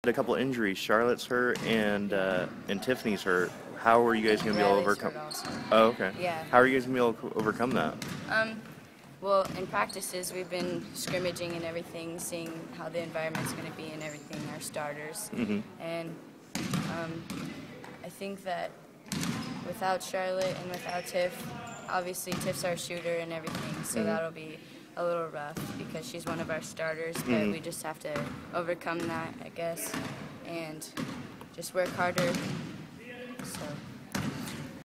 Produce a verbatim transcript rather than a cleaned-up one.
A couple injuries. Charlotte's hurt and uh, and Tiffany's hurt. How are you guys gonna be able to Riley's overcome? hurt also. Oh, okay. Yeah. How are you guys gonna be able to overcome that? Um, well, in practices, we've been scrimmaging and everything, seeing how the environment's going to be and everything, our starters. Mm-hmm. And um, I think that without Charlotte and without Tiff, obviously Tiff's our shooter and everything, so Mm-hmm. that'll be a little rough because she's one of our starters, but Mm-hmm. we just have to overcome that, I guess, and just work harder. So.